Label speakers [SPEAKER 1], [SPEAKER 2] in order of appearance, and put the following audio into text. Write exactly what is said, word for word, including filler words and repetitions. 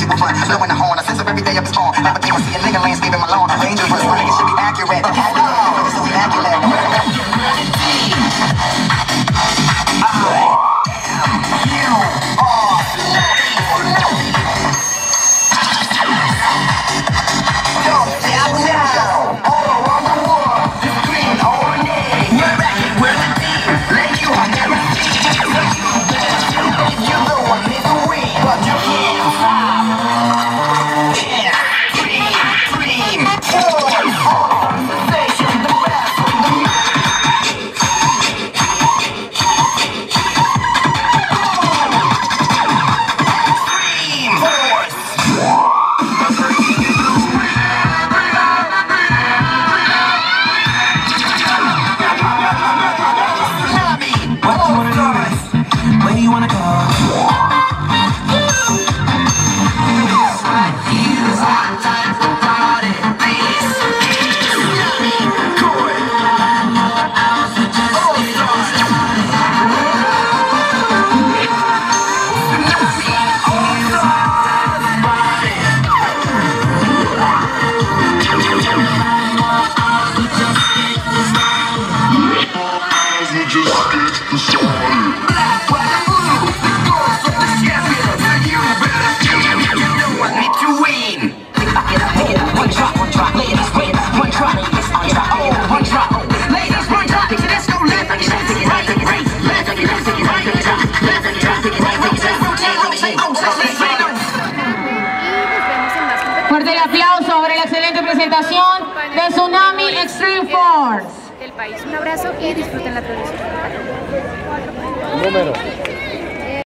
[SPEAKER 1] you will run. Blowing the horn, I sense of every day of his horn. Never think I see a nigga landscaping my lawn. Dangerous, my nigga should be accurate. Accurate, so immaculate.
[SPEAKER 2] Fuerte el aplauso sobre la excelente presentación de Tsunami Extreme Force.
[SPEAKER 3] Del país. Un abrazo y disfruten la producción.
[SPEAKER 4] Número.